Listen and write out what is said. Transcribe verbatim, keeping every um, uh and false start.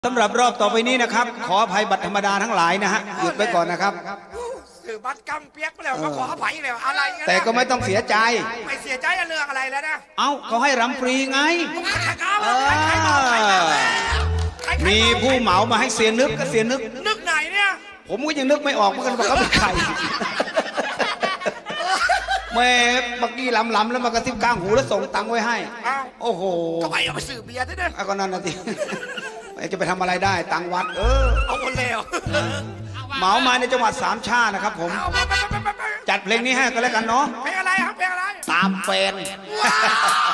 สำหรับรอบต่อไปนี้นะครับขออภัยบัตรธรรมดาทั้งหลายนะฮะหยุดไปก่อนนะครับสื่อบัตรกำเปียกไปแล้วก็ขออภัยแล้วอะไรแต่ก็ไม่ต้องเสียใจไม่เสียใจเรื่องอะไรแล้วนะเอ้าเขาให้รำฟรีไงมีผู้เหมามาให้เสียนึกก็เสียนึกนึกไหนเนี่ยผมก็ยังนึกไม่ออกเหมือนกันว่าเขาเป็นใครแม่เมื่อกี้ลำลำแล้วมากระซิบกลางหูแล้วส่งตังค์ไว้ให้โอ้โหก็ไปเอาไปซื้อเบียร์ด้วยนะก็นั่นนะทีจะไปทำอะไรได้ตังวัดเออเอาหมดแล้วเหมามาในจังหวัดสามชาตินะครับผมจัดเพลงนี้ให้กันแล้วกันเนาะเพลงอะไรครับเพลงอะไรตามแฟน